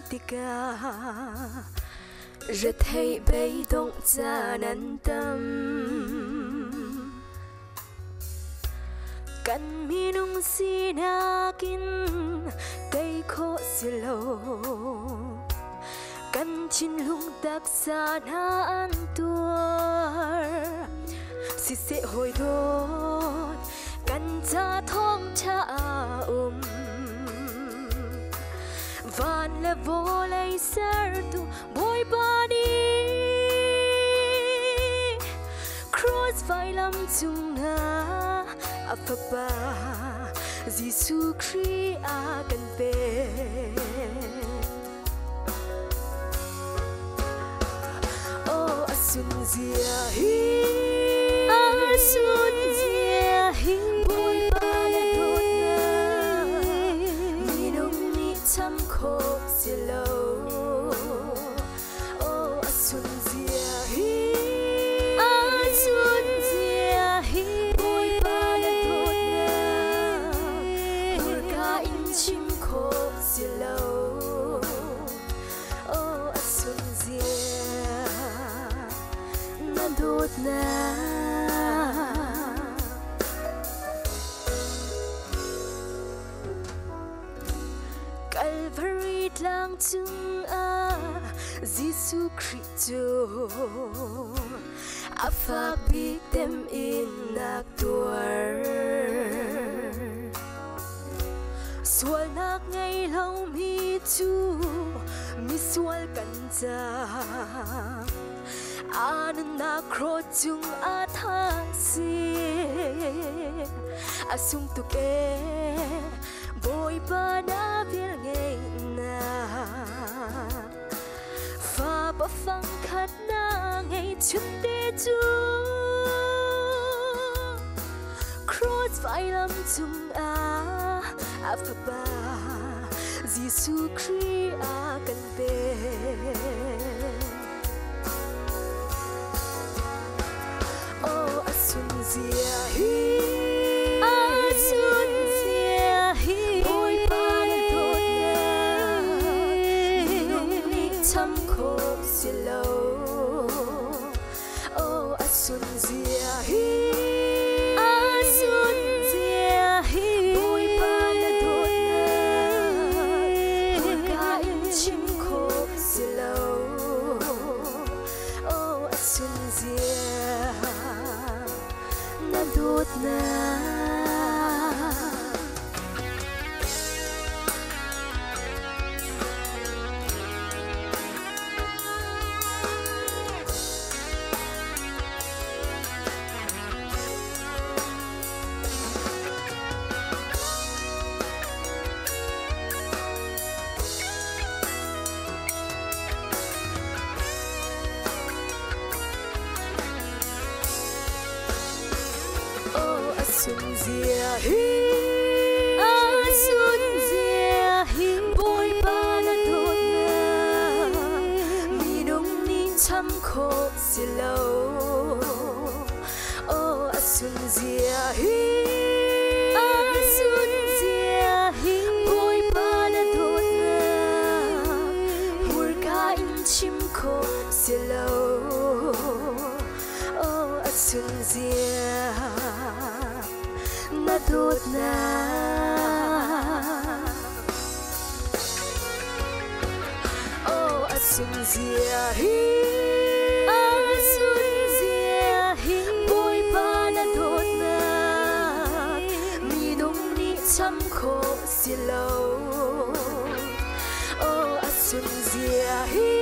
tika rất hay bay động ra nan tâm kan minung sinakin kay ko silo kan chinlung dak sana antuar si se hoi dot kan cha thong cha van le volay sertu boy bani cross vai lam chunga afapa Giêsu Christ a kan pe oh asun zia hi asun zia hi boy bani chăm khô xì lâu oh asun zia hi boy ba na thot na burka in chim khô xì lâu oh asun zia na thot na Calvary lang chung a Giêsu Christo afak big them in nak tuar swal nak ngay lâu mi chu mi swal kan cha an na kro chung a tha si asung tu ke boy ba na vil ngay na pha ba phang khát na ngay chút tê chu cross vai lam chung a pha ba Giêsu Christ a kan pe oh asun zia hi chăm khô xì lâu oh asun zia hi boy ba na thot na burka in chim khô xì lâu oh asun zia na thot na asun zia hi boy ba na thot na mi nong ni chăm khô xì lâu oh asun zia hi boy ba na thot na burka in chim khô xì lâu oh asun zia na thot na oh asun zia hi boy ba na thot na mi nong ni chăm khô xì lâu oh asun zia hi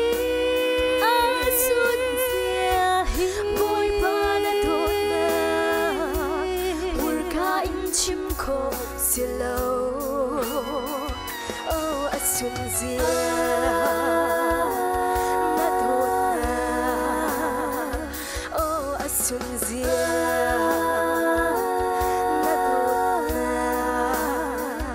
boy ba na thot na burka in chim khô xì lâu oh asun zia na thot na oh asun zia na thot na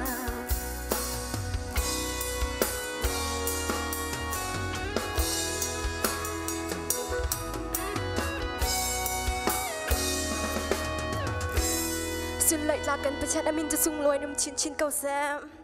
Xuân lại là cần phải chặt amin cho sung lôi nằm chín chín cầu xem